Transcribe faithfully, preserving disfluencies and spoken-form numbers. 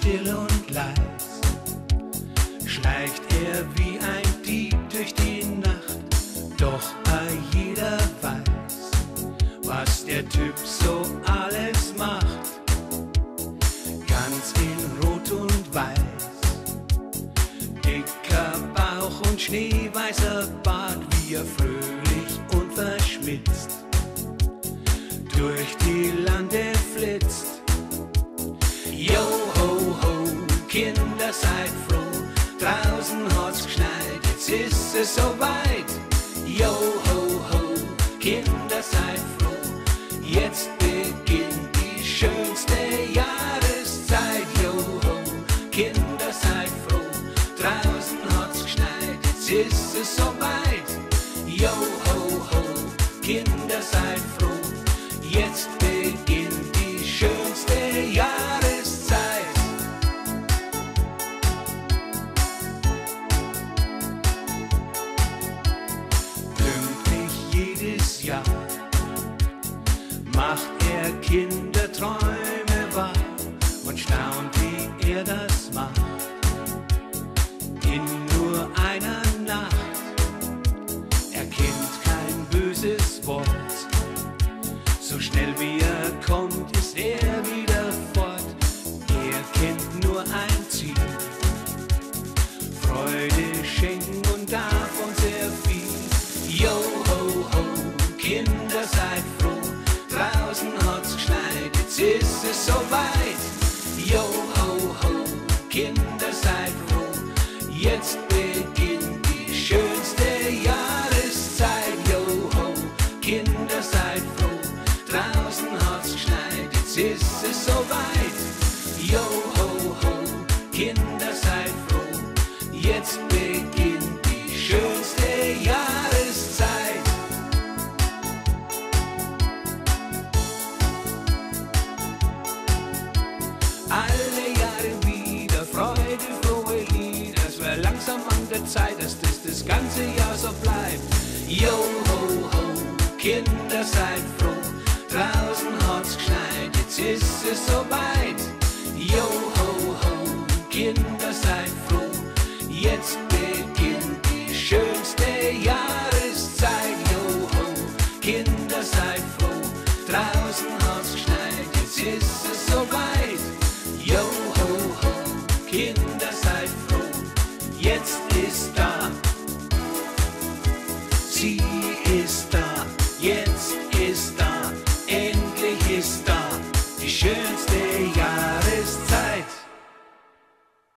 still und leis, schleicht er wie ein Dieb durch die Nacht, doch jeder weiß, was der Typ so alles macht. Ganz in Rot und Weiß, dicker Bauch und schneeweißer Bart, wie er fröhlich und verschmitzt durch die Lande flitzt. Yo ho ho, Kinder seid froh, draußen hat's geschneit, jetzt ist es soweit. Yo ho ho, Kinder seid froh, jetzt beginnt die schönste Jahreszeit. Yo ho, Kinder seid froh, draußen hat's geschneit, jetzt ist es soweit. Yo ho ho, Kinder seid froh, jetzt beginnt die schönste Jahreszeit. Pünktlich jedes Jahr macht er Kinderträume wahr und staunt, wie er das macht. In nur einer Nacht, er kennt kein böses Wort. So schnell wie er kommt, ist er wieder fort. Er kennt nur ein Ziel, Freude schenken und davon sehr viel. Yo ho ho, Kinder seid froh, draußen hat's geschneit, jetzt ist es soweit. Yo ho ho, Kinder seid froh, jetzt beginnt die schönste Jahreszeit. Yo ho, Kinder seid froh, draußen hat's geschneit, jetzt ist es soweit. Yo ho ho, Kinder seid froh, jetzt beginnt die schönste Jahreszeit. Alle Jahre wieder Freude, frohe Lieder, es wär langsam an der Zeit, dass das das ganze Jahr so bleibt. Yo ho ho, Kinder seid froh, draußen hat's geschneit, jetzt ist es soweit. Yo ho ho, Kinder seid froh, jetzt beginnt die schönste Jahreszeit. Yo ho, Kinder seid froh, draußen hat's geschneit, jetzt ist es soweit. Yo ho ho, Kinder seid froh, jetzt ist da, sie ist da.